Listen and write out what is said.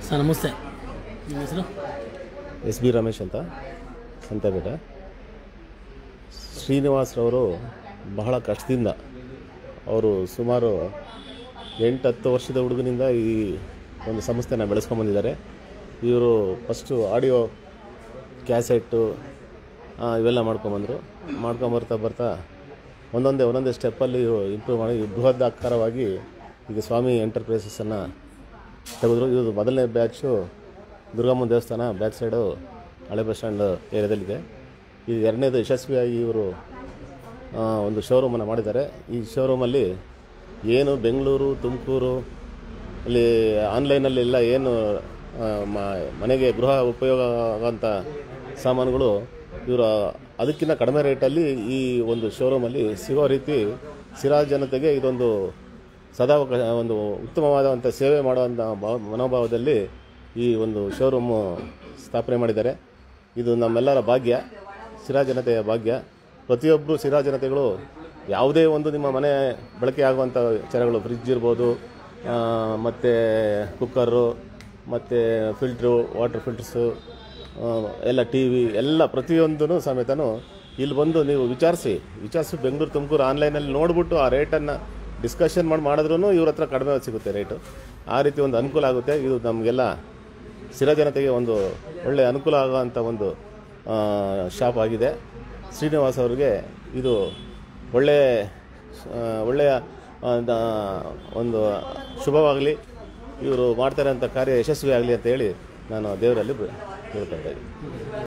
Sir ನಮಸ್ತೆ, ನಿಮ್ಮ ಹೆಸರು? ಎಸ್ ಬಿ ರಮೇಶ್ ಅಂತ, ಸಂತೆಬೇಟೆ. ಶ್ರೀನಿವಾಸ್ರವರು ಬಹಳ ಕಷ್ಟದಿಂದ ಅವರು ಸುಮಾರು 8-10 ವರ್ಷದ ಹುಡುಗನಿಂದ ಈ ಒಂದು ಸಂಸ್ಥೆನ ಬೆಳೆಸ್ಕೊಂಬಂದಿದ್ದಾರೆ. ಇವರು ಫಸ್ಟು ಆಡಿಯೋ ಕ್ಯಾಸೆಟ್ಟು ಇವೆಲ್ಲ ಮಾಡ್ಕೊಂಬರ್ತಾ ಬರ್ತಾ ಒಂದೊಂದೇ ಸ್ಟೆಪ್ಪಲ್ಲಿ ಇಂಪ್ರೂವ್ ಮಾಡಿ ಬೃಹದಾಕಾರವಾಗಿ ಈಗ ಸ್ವಾಮಿ ಎಂಟರ್ಪ್ರೈಸಸನ್ನು ತೆಗೆದ್ರು. ಇದು ಮೊದಲನೇ ಬ್ಯಾಚು ದುರ್ಗಮ್ಮನ ದೇವಸ್ಥಾನ ಬ್ಯಾಕ್ ಸೈಡು ಹಳೆ ಬಸ್ ಸ್ಟ್ಯಾಂಡ್ ಏರಿಯಾದಲ್ಲಿದೆ. ಇದು ಎರಡನೇದು ಯಶಸ್ವಿಯಾಗಿ ಇವರು ಒಂದು ಶೋರೂಮನ್ನು ಮಾಡಿದ್ದಾರೆ. ಈ ಶೋರೂಮಲ್ಲಿ ಏನು ಬೆಂಗಳೂರು, ತುಮಕೂರು ಅಲ್ಲಿ ಆನ್ಲೈನಲ್ಲೆಲ್ಲ ಏನು ಮನೆಗೆ ಗೃಹ ಉಪಯೋಗ ಆಗೋಂಥ ಸಾಮಾನುಗಳು ಇವರು ಅದಕ್ಕಿಂತ ಕಡಿಮೆ ರೇಟಲ್ಲಿ ಈ ಒಂದು ಶೋರೂಮಲ್ಲಿ ಸಿಗೋ ರೀತಿ ಸಿರಾ ಜನತೆಗೆ ಇದೊಂದು ಒಂದು ಉತ್ತಮವಾದಂಥ ಸೇವೆ ಮಾಡುವಂಥ ಮನೋಭಾವದಲ್ಲಿ ಈ ಒಂದು ಶೋರೂಮು ಸ್ಥಾಪನೆ ಮಾಡಿದ್ದಾರೆ. ಇದು ನಮ್ಮೆಲ್ಲರ ಭಾಗ್ಯ, ಸಿರಾ ಜನತೆಯ ಭಾಗ್ಯ. ಪ್ರತಿಯೊಬ್ಬರು ಸಿರಾ ಜನತೆಗಳು ಯಾವುದೇ ಒಂದು ನಿಮ್ಮ ಮನೆ ಬಳಕೆ ಆಗುವಂಥ ವಿಚಾರಗಳು, ಫ್ರಿಡ್ಜ್ ಇರ್ಬೋದು, ಮತ್ತು ಕುಕ್ಕರು, ಮತ್ತು ಫಿಲ್ಟ್ರು, ವಾಟರ್ ಫಿಲ್ಟರ್ಸು, ಎಲ್ಲ ಟಿ ವಿ ಎಲ್ಲ ಪ್ರತಿಯೊಂದೂ ಸಮೇತನೂ ಇಲ್ಲಿ ಬಂದು ನೀವು ವಿಚಾರಿಸಿ ಬೆಂಗಳೂರು, ತುಮಕೂರು ಆನ್ಲೈನಲ್ಲಿ ನೋಡಿಬಿಟ್ಟು ಆ ರೇಟನ್ನು ಡಿಸ್ಕಷನ್ ಮಾಡಿದ್ರೂ ಇವ್ರ ಹತ್ರ ಕಡಿಮೆ ಸಿಗುತ್ತೆ ರೇಟು. ಆ ರೀತಿ ಒಂದು ಅನುಕೂಲ ಆಗುತ್ತೆ. ಇದು ನಮಗೆಲ್ಲ ಸಿರಾ ಜನತೆಗೆ ಒಂದು ಒಳ್ಳೆಯ ಅನುಕೂಲ ಆಗೋವಂಥ ಒಂದು ಶಾಪ್ ಆಗಿದೆ. ಶ್ರೀನಿವಾಸ್ ಅವರಿಗೆ ಇದು ಒಳ್ಳೆಯ ಒಂದು ಶುಭವಾಗಲಿ, ಇವರು ಮಾಡ್ತಾರೆ ಅಂಥ ಕಾರ್ಯ ಯಶಸ್ವಿ ಆಗಲಿ ಅಂತ ಹೇಳಿ ನಾನು ದೇವರಲ್ಲಿ ಹೇಳ್ತಾ ಇದ್ದೀನಿ.